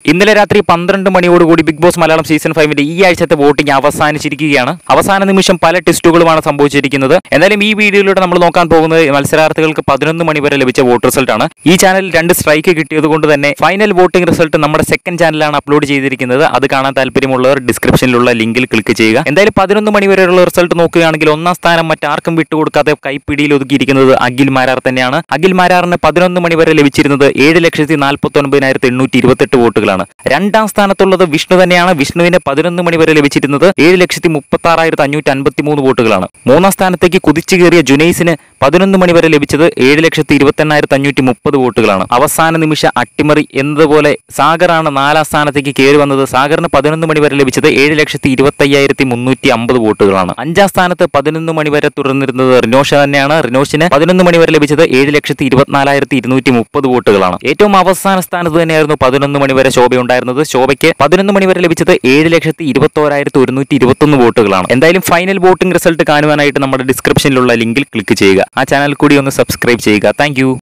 ഇന്നലെ രാത്രി 12 മണിയോടുകൂടി ബിഗ് ബോസ് മലയാളം സീസൺ 5 ഈ ആഴ്ചത്തെ വോട്ടിംഗ് അവസാനിച്ചിരിക്കുകയാണ്. അവസാന നിമിഷം പല ടെസ്റ്റുകളുമാണ് സംഭവിച്ചിരിക്കുന്നത്. എന്തായാലും ഈ വീഡിയോയിലൂടെ നമ്മൾ നോക്കാൻ പോകുന്നത് മത്സരാർത്ഥികൾക്ക് 11 മണി വരെ ലഭിച്ച വോട്ട് റിസൾട്ട് ആണ്. ഈ ചാനലിൽ 2 സ്ട്രൈക്ക് കിട്ടിയതുകൊണ്ട് തന്നെ ഫൈനൽ വോട്ടിംഗ് റിസൾട്ട് നമ്മുടെ സെക്കൻഡ് ചാനലാണ് അപ്ലോഡ് ചെയ്തിരിക്കുന്നത്. അത് കാണാൻ താല്പര്യമുള്ളവർ ഡിസ്ക്രിപ്ഷനിലുള്ള ലിങ്കിൽ ക്ലിക്ക് ചെയ്യുക. എന്തായാലും 11 മണി വരെയുള്ള റിസൾട്ട് നോക്കുകയാണെങ്കിൽ ഒന്നാം സ്ഥാനം മറ്റാർക്കും വിട്ടുകൊടുക്കാതെ കൈപ്പിടിയിൽ ഒതുക്കിയിരിക്കുന്നത് അഖിൽ മാരാർ തന്നെയാണ്. അഖിൽ മാരാറിന് 11 മണി വരെ ലഭിച്ചിരുന്നത് 7,49,928 വോട്ടുകളാണ്. രണ്ടാം സ്ഥാനത്തുള്ളത് വിഷ്ണു തന്നെയാണ്. വിഷ്ണുവിന് 11 മണി വരെ ലഭിച്ചിരുന്നത് 7,36,553 വോട്ടുകളാണ്. മൂന്നാം സ്ഥാനത്തേക്ക് കുതിച്ചു കയറിയ ജുനൈസിന് 11 മണി വരെ ലഭിച്ചത് 7,28,530 വോട്ടുകളാണ്. അവസാന നിമിഷ അട്ടിമറി എന്നതുപോലെ സാഗറാണ് 4ാം സ്ഥാനത്തേക്ക് കയറി വന്നത്. സാഗറിന് 11 മണി വരെ ലഭിച്ചത് 7,25,350 വോട്ടുകളാണ്. 5ാം സ്ഥാനത്ത് 11 മണി വരെ തുടർന്നിരുന്നത് റിനോഷ തന്നെയാണ്. റിനോഷിന് 11 മണി വരെ ലഭിച്ചത് 7,24,230 വോട്ടുകളാണ്. ഏറ്റവും അവസാന സ്ഥാനത്ത് തന്നെയായിരുന്നു 11 മണി വരെ ശോഭ ഉണ്ടായിരുന്നത്. ശോഭയ്ക്ക് 11 മണി വരെ ലഭിച്ചത് 7,21,121 വോട്ടുകളാണ്. എന്തായാലും ഫൈനൽ വോട്ടിംഗ് റിസൾട്ട് കാണുവാനായിട്ട് നമ്മുടെ ഡിസ്ക്രിപ്ഷനിലുള്ള ലിങ്കിൽ ക്ലിക്ക് ചെയ്യുക. ആ ചാനൽ കൂടി ഒന്ന് സബ്സ്ക്രൈബ് ചെയ്യുക. താങ്ക്